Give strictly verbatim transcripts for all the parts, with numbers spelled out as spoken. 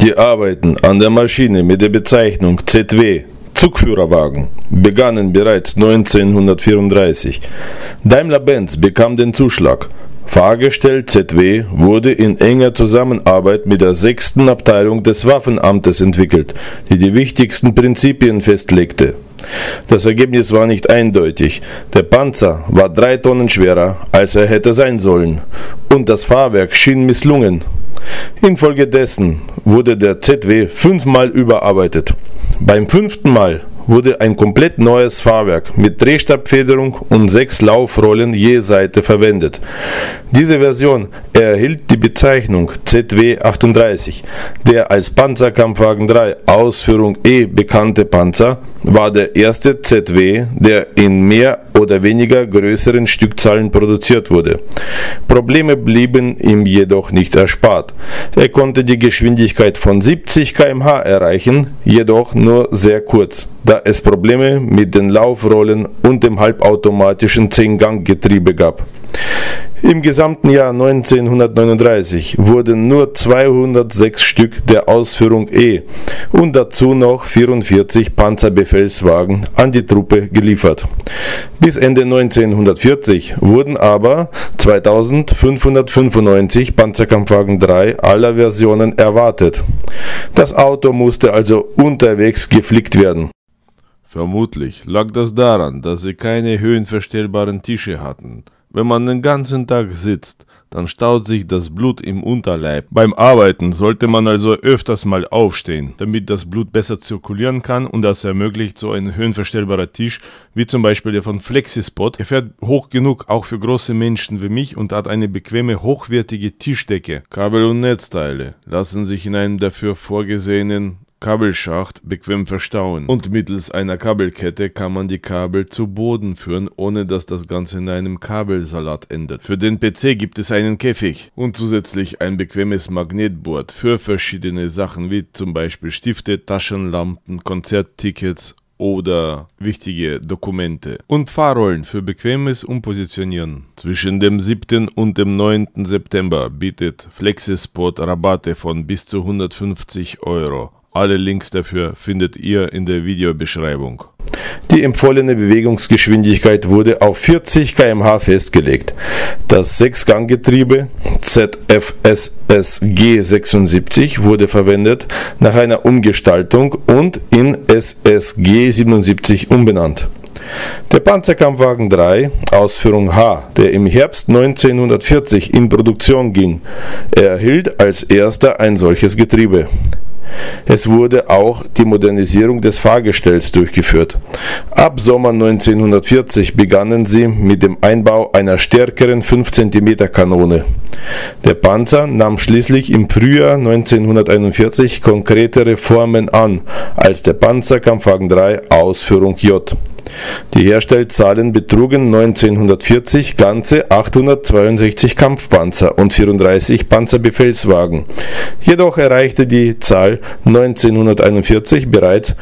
Die Arbeiten an der Maschine mit der Bezeichnung Z W Zugführerwagen begannen bereits neunzehnhundertvierunddreißig. Daimler-Benz bekam den Zuschlag. Fahrgestell Z W wurde in enger Zusammenarbeit mit der sechsten Abteilung des Waffenamtes entwickelt, die die wichtigsten Prinzipien festlegte. Das Ergebnis war nicht eindeutig. Der Panzer war drei Tonnen schwerer, als er hätte sein sollen, und das Fahrwerk schien misslungen. Infolgedessen wurde der Z W fünfmal überarbeitet. Beim fünften Mal wurde ein komplett neues Fahrwerk mit Drehstabfederung und sechs Laufrollen je Seite verwendet. Diese Version erhielt die Bezeichnung Z W achtunddreißig. Der als Panzerkampfwagen drei Ausführung E bekannte Panzer war der erste Z W, der in mehr oder weniger größeren Stückzahlen produziert wurde. Probleme blieben ihm jedoch nicht erspart. Er konnte die Geschwindigkeit von siebzig Kilometer pro Stunde erreichen, jedoch nur sehr kurz, da es Probleme mit den Laufrollen und dem halbautomatischen Zehn-Gang-Getriebe gab. Im gesamten Jahr neunzehnhundertneununddreißig wurden nur zweihundertsechs Stück der Ausführung E und dazu noch vierundvierzig Panzerbefehlswagen an die Truppe geliefert. Bis Ende neunzehnhundertvierzig wurden aber zweitausendfünfhundertfünfundneunzig Panzerkampfwagen drei aller Versionen erwartet. Das Auto musste also unterwegs geflickt werden. Vermutlich lag das daran, dass sie keine höhenverstellbaren Tische hatten. Wenn man den ganzen Tag sitzt, dann staut sich das Blut im Unterleib. Beim Arbeiten sollte man also öfters mal aufstehen, damit das Blut besser zirkulieren kann, und das ermöglicht so ein höhenverstellbarer Tisch, wie zum Beispiel der von Flexispot. Er fährt hoch genug auch für große Menschen wie mich und hat eine bequeme, hochwertige Tischdecke. Kabel und Netzteile lassen sich in einem dafür vorgesehenen Kabelschacht bequem verstauen, und mittels einer Kabelkette kann man die Kabel zu Boden führen, ohne dass das Ganze in einem Kabelsalat endet. Für den P C gibt es einen Käfig und zusätzlich ein bequemes Magnetboard für verschiedene Sachen, wie zum Beispiel Stifte, Taschenlampen, Konzerttickets oder wichtige Dokumente, und Fahrrollen für bequemes Umpositionieren. Zwischen dem siebten und dem neunten September bietet Flexispot Rabatte von bis zu hundertfünfzig Euro. Alle Links dafür findet ihr in der Videobeschreibung. Die empfohlene Bewegungsgeschwindigkeit wurde auf vierzig Kilometer pro Stunde festgelegt. Das Sechs-Gang-Getriebe Z F S S G sechsundsiebzig wurde verwendet, nach einer Umgestaltung und in S S G siebenundsiebzig umbenannt. Der Panzerkampfwagen drei, Ausführung H, der im Herbst neunzehnhundertvierzig in Produktion ging, erhielt als erster ein solches Getriebe. Es wurde auch die Modernisierung des Fahrgestells durchgeführt. Ab Sommer neunzehnhundertvierzig begannen sie mit dem Einbau einer stärkeren fünf Zentimeter Kanone. Der Panzer nahm schließlich im Frühjahr neunzehnhunderteinundvierzig konkretere Formen an als der Panzerkampfwagen drei Ausführung J. Die Herstellzahlen betrugen neunzehnhundertvierzig ganze achthundertzweiundsechzig Kampfpanzer und vierunddreißig Panzerbefehlswagen. Jedoch erreichte die Zahl neunzehnhunderteinundvierzig bereits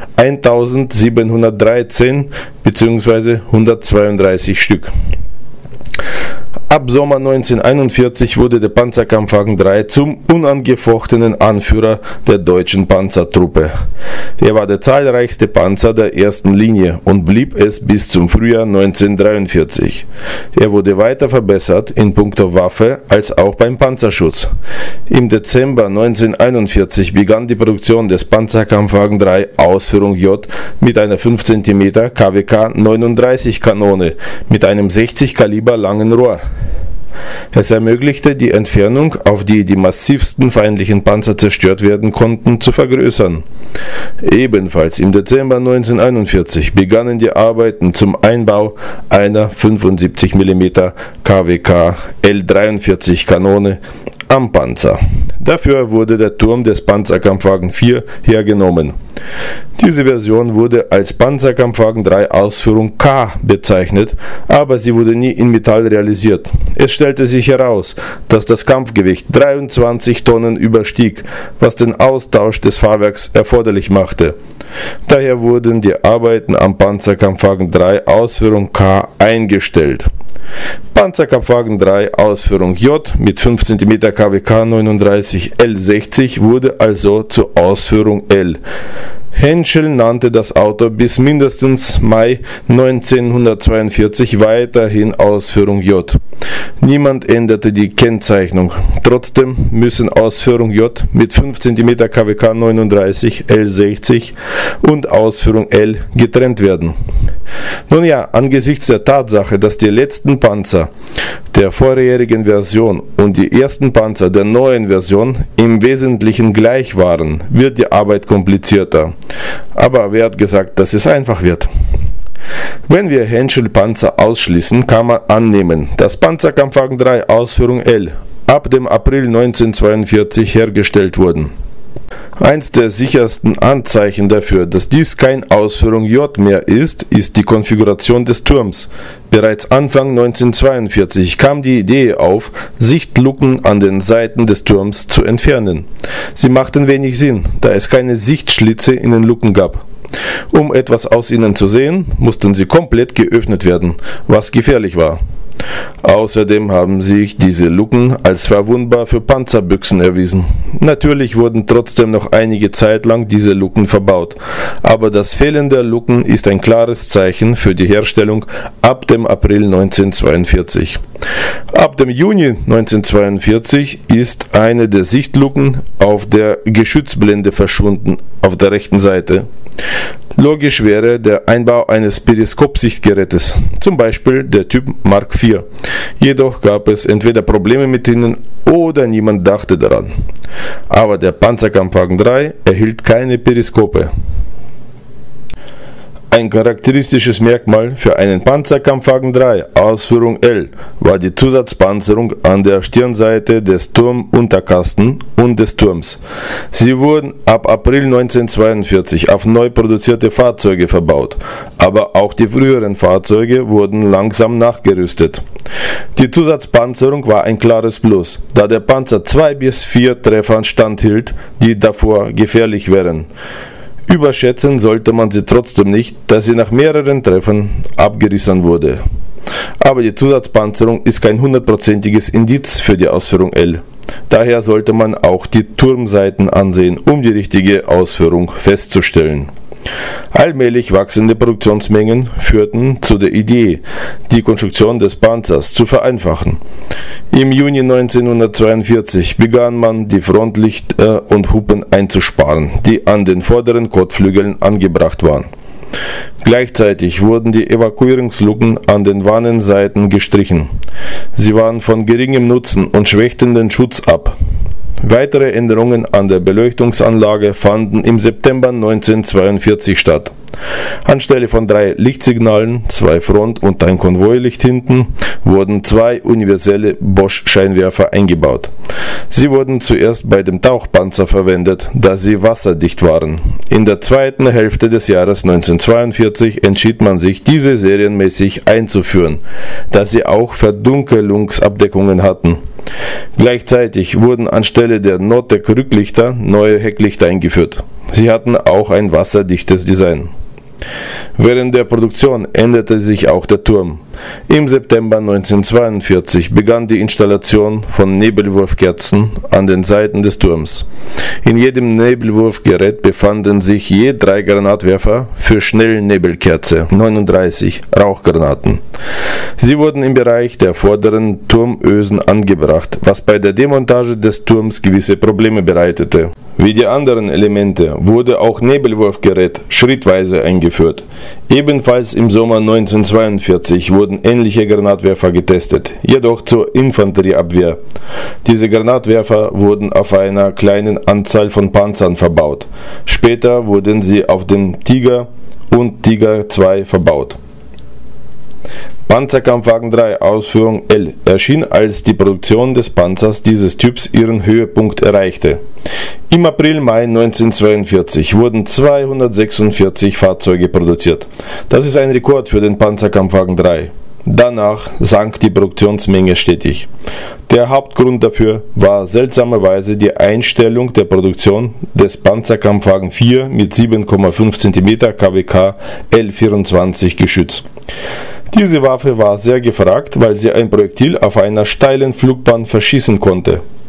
eintausendsiebenhundertdreizehn bzw. hundertzweiunddreißig Stück. Ab Sommer neunzehnhunderteinundvierzig wurde der Panzerkampfwagen drei zum unangefochtenen Anführer der deutschen Panzertruppe. Er war der zahlreichste Panzer der ersten Linie und blieb es bis zum Frühjahr neunzehnhundertdreiundvierzig. Er wurde weiter verbessert in puncto Waffe als auch beim Panzerschutz. Im Dezember neunzehnhunderteinundvierzig begann die Produktion des Panzerkampfwagen drei Ausführung J mit einer fünf Zentimeter K W K neununddreißig Kanone mit einem sechzig Kaliber langen Rohr. Es ermöglichte die Entfernung, auf die die massivsten feindlichen Panzer zerstört werden konnten, zu vergrößern. Ebenfalls im Dezember neunzehnhunderteinundvierzig begannen die Arbeiten zum Einbau einer fünfundsiebzig Millimeter K W K L dreiundvierzig Kanone am Panzer. Dafür wurde der Turm des Panzerkampfwagen vier hergenommen. Diese Version wurde als Panzerkampfwagen drei Ausführung K bezeichnet, aber sie wurde nie in Metall realisiert. Es stellte sich heraus, dass das Kampfgewicht dreiundzwanzig Tonnen überstieg, was den Austausch des Fahrwerks erforderlich machte. Daher wurden die Arbeiten am Panzerkampfwagen drei Ausführung K eingestellt. Panzerkampfwagen drei Ausführung J mit fünf Zentimeter K W K neununddreißig vierunddreißig L sechzig wurde also zur Ausführung L. Henschel nannte das Auto bis mindestens Mai neunzehnhundertzweiundvierzig weiterhin Ausführung J. Niemand änderte die Kennzeichnung. Trotzdem müssen Ausführung J mit fünf Zentimeter K W K neununddreißig L sechzig und Ausführung L getrennt werden. Nun ja, angesichts der Tatsache, dass die letzten Panzer der vorherigen Version und die ersten Panzer der neuen Version im Wesentlichen gleich waren, wird die Arbeit komplizierter. Aber wer hat gesagt, dass es einfach wird? Wenn wir Henschel-Panzer ausschließen, kann man annehmen, dass Panzerkampfwagen drei Ausführung L ab dem April neunzehnhundertzweiundvierzig hergestellt wurden. Eins der sichersten Anzeichen dafür, dass dies kein Ausführung J mehr ist, ist die Konfiguration des Turms. Bereits Anfang neunzehnhundertzweiundvierzig kam die Idee auf, Sichtluken an den Seiten des Turms zu entfernen. Sie machten wenig Sinn, da es keine Sichtschlitze in den Luken gab. Um etwas aus ihnen zu sehen, mussten sie komplett geöffnet werden, was gefährlich war. Außerdem haben sich diese Luken als verwundbar für Panzerbüchsen erwiesen. Natürlich wurden trotzdem noch einige Zeit lang diese Luken verbaut, aber das Fehlen der Luken ist ein klares Zeichen für die Herstellung ab dem April neunzehnhundertzweiundvierzig. Ab dem Juni neunzehnhundertzweiundvierzig ist eine der Sichtluken auf der Geschützblende verschwunden, auf der rechten Seite. Logisch wäre der Einbau eines Periskopsichtgerätes, zum Beispiel der Typ Mark vier. Jedoch gab es entweder Probleme mit ihnen oder niemand dachte daran. Aber der Panzerkampfwagen drei erhielt keine Periskope. Ein charakteristisches Merkmal für einen Panzerkampfwagen drei Ausführung L war die Zusatzpanzerung an der Stirnseite des Turmunterkasten und des Turms. Sie wurden ab April neunzehnhundertzweiundvierzig auf neu produzierte Fahrzeuge verbaut, aber auch die früheren Fahrzeuge wurden langsam nachgerüstet. Die Zusatzpanzerung war ein klares Plus, da der Panzer zwei bis vier Treffern standhielt, die davor gefährlich wären. Überschätzen sollte man sie trotzdem nicht, da sie nach mehreren Treffern abgerissen wurde. Aber die Zusatzpanzerung ist kein hundertprozentiges Indiz für die Ausführung L. Daher sollte man auch die Turmseiten ansehen, um die richtige Ausführung festzustellen. Allmählich wachsende Produktionsmengen führten zu der Idee, die Konstruktion des Panzers zu vereinfachen. Im Juni neunzehnhundertzweiundvierzig begann man, die Frontlichter und Hupen einzusparen, die an den vorderen Kotflügeln angebracht waren. Gleichzeitig wurden die Evakuierungsluken an den Wannenseiten gestrichen. Sie waren von geringem Nutzen und schwächten den Schutz ab. Weitere Änderungen an der Beleuchtungsanlage fanden im September neunzehnhundertzweiundvierzig statt. Anstelle von drei Lichtsignalen, zwei Front- und ein Konvoilicht hinten, wurden zwei universelle Bosch-Scheinwerfer eingebaut. Sie wurden zuerst bei dem Tauchpanzer verwendet, da sie wasserdicht waren. In der zweiten Hälfte des Jahres neunzehnhundertzweiundvierzig entschied man sich, diese serienmäßig einzuführen, da sie auch Verdunkelungsabdeckungen hatten. Gleichzeitig wurden anstelle der Notec-Rücklichter neue Hecklichter eingeführt. Sie hatten auch ein wasserdichtes Design. Während der Produktion änderte sich auch der Turm. Im September neunzehnhundertzweiundvierzig begann die Installation von Nebelwurfkerzen an den Seiten des Turms. In jedem Nebelwurfgerät befanden sich je drei Granatwerfer für Schnellnebelkerze, neununddreißig Rauchgranaten. Sie wurden im Bereich der vorderen Turmösen angebracht, was bei der Demontage des Turms gewisse Probleme bereitete. Wie die anderen Elemente wurde auch Nebelwurfgerät schrittweise eingeführt. Ebenfalls im Sommer neunzehnhundertzweiundvierzig wurden ähnliche Granatwerfer getestet, jedoch zur Infanterieabwehr. Diese Granatwerfer wurden auf einer kleinen Anzahl von Panzern verbaut. Später wurden sie auf dem Tiger und Tiger zwei verbaut. Panzerkampfwagen drei Ausführung L erschien, als die Produktion des Panzers dieses Typs ihren Höhepunkt erreichte. Im April-Mai neunzehnhundertzweiundvierzig wurden zweihundertsechsundvierzig Fahrzeuge produziert. Das ist ein Rekord für den Panzerkampfwagen drei. Danach sank die Produktionsmenge stetig. Der Hauptgrund dafür war seltsamerweise die Einstellung der Produktion des Panzerkampfwagen vier mit sieben Komma fünf Zentimeter K W K L vierundzwanzig Geschütz. Diese Waffe war sehr gefragt, weil sie ein Projektil auf einer steilen Flugbahn verschießen konnte.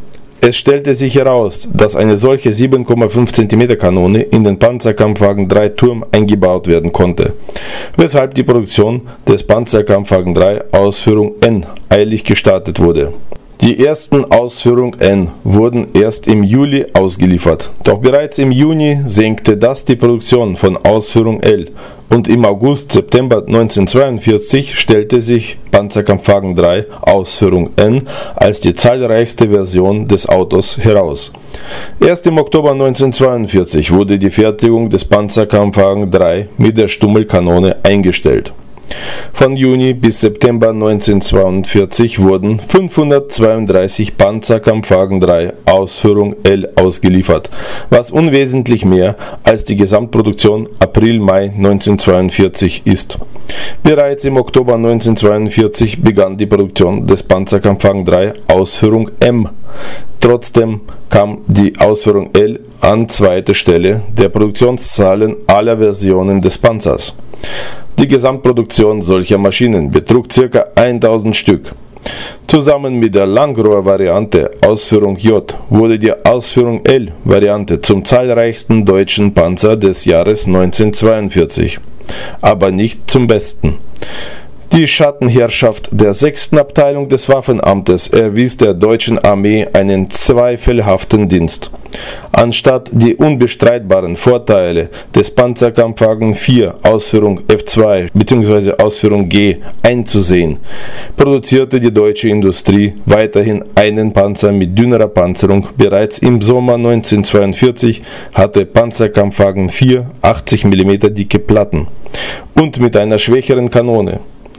Es stellte sich heraus, dass eine solche sieben Komma fünf Zentimeter Kanone in den Panzerkampfwagen drei Turm eingebaut werden konnte, weshalb die Produktion des Panzerkampfwagen drei Ausführung N eilig gestartet wurde. Die ersten Ausführung N wurden erst im Juli ausgeliefert, doch bereits im Juni senkte das die Produktion von Ausführung L und im August-September neunzehnhundertzweiundvierzig stellte sich Panzerkampfwagen drei Ausführung N als die zahlreichste Version des Autos heraus. Erst im Oktober neunzehnhundertzweiundvierzig wurde die Fertigung des Panzerkampfwagen drei mit der Stummelkanone eingestellt. Von Juni bis September neunzehnhundertzweiundvierzig wurden fünfhundertzweiunddreißig Panzerkampfwagen drei Ausführung L ausgeliefert, was unwesentlich mehr als die Gesamtproduktion April-Mai neunzehnhundertzweiundvierzig ist. Bereits im Oktober neunzehnhundertzweiundvierzig begann die Produktion des Panzerkampfwagen drei Ausführung M. Trotzdem kam die Ausführung L an zweiter Stelle der Produktionszahlen aller Versionen des Panzers. Die Gesamtproduktion solcher Maschinen betrug ca. tausend Stück. Zusammen mit der Langrohr-Variante Ausführung J wurde die Ausführung L-Variante zum zahlreichsten deutschen Panzer des Jahres neunzehnhundertzweiundvierzig, aber nicht zum besten. Die Schattenherrschaft der sechsten Abteilung des Waffenamtes erwies der deutschen Armee einen zweifelhaften Dienst. Anstatt die unbestreitbaren Vorteile des Panzerkampfwagen vier Ausführung F zwei bzw. Ausführung G einzusehen, produzierte die deutsche Industrie weiterhin einen Panzer mit dünnerer Panzerung. Bereits im Sommer neunzehnhundertzweiundvierzig hatte Panzerkampfwagen vier achtzig Millimeter dicke Platten und mit einer schwächeren Kanone.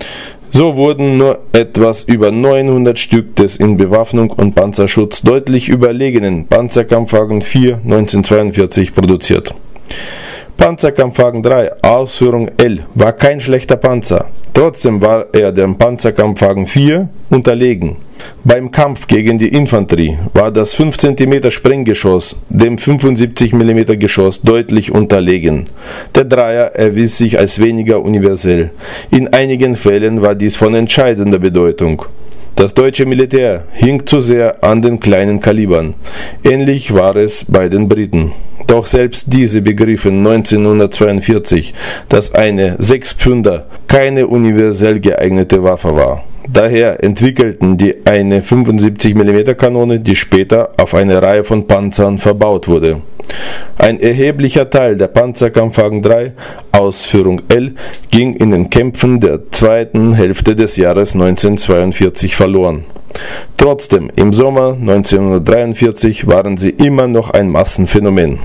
So wurden nur etwas über neunhundert Stück des in Bewaffnung und Panzerschutz deutlich überlegenen Panzerkampfwagen vier neunzehnhundertzweiundvierzig produziert. Panzerkampfwagen drei Ausführung L war kein schlechter Panzer, trotzdem war er dem Panzerkampfwagen vier unterlegen. Beim Kampf gegen die Infanterie war das fünf Zentimeter Sprenggeschoss dem fünfundsiebzig Millimeter Geschoss deutlich unterlegen. Der Dreier erwies sich als weniger universell. In einigen Fällen war dies von entscheidender Bedeutung. Das deutsche Militär hing zu sehr an den kleinen Kalibern. Ähnlich war es bei den Briten. Doch selbst diese begriffen neunzehnhundertzweiundvierzig, dass eine Sechspfünder keine universell geeignete Waffe war. Daher entwickelten die eine fünfundsiebzig Millimeter Kanone, die später auf eine Reihe von Panzern verbaut wurde. Ein erheblicher Teil der Panzerkampfwagen drei Ausführung L ging in den Kämpfen der zweiten Hälfte des Jahres neunzehnhundertzweiundvierzig verloren. Trotzdem, im Sommer neunzehnhundertdreiundvierzig waren sie immer noch ein Massenphänomen.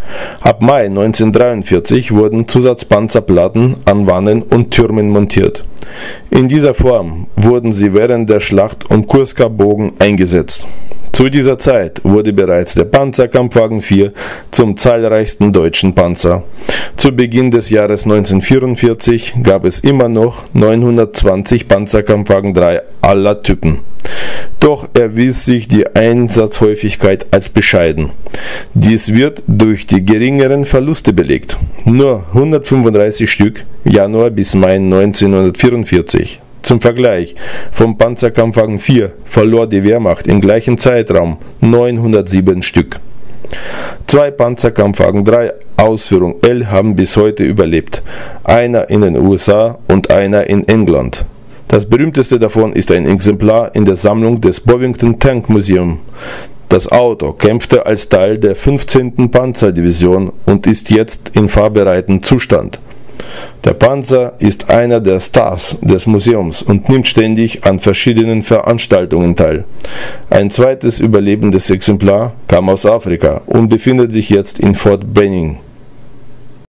Ab Mai neunzehnhundertdreiundvierzig wurden Zusatzpanzerplatten an Wannen und Türmen montiert. In dieser Form wurden sie während der Schlacht um Kurska-Bogen eingesetzt. Zu dieser Zeit wurde bereits der Panzerkampfwagen vier zum zahlreichsten deutschen Panzer. Zu Beginn des Jahres neunzehnhundertvierundvierzig gab es immer noch neunhundertzwanzig Panzerkampfwagen drei aller Typen. Doch erwies sich die Einsatzhäufigkeit als bescheiden. Dies wird durch die geringeren Verluste belegt. Nur hundertfünfunddreißig Stück, Januar bis Mai neunzehnhundertvierundvierzig. Zum Vergleich, vom Panzerkampfwagen vier verlor die Wehrmacht im gleichen Zeitraum neunhundertsieben Stück. Zwei Panzerkampfwagen drei Ausführung L haben bis heute überlebt, einer in den U S A und einer in England. Das berühmteste davon ist ein Exemplar in der Sammlung des Bovington Tank Museum. Das Auto kämpfte als Teil der fünfzehnten Panzerdivision und ist jetzt in fahrbereiten Zustand. Der Panzer ist einer der Stars des Museums und nimmt ständig an verschiedenen Veranstaltungen teil. Ein zweites überlebendes Exemplar kam aus Afrika und befindet sich jetzt in Fort Benning.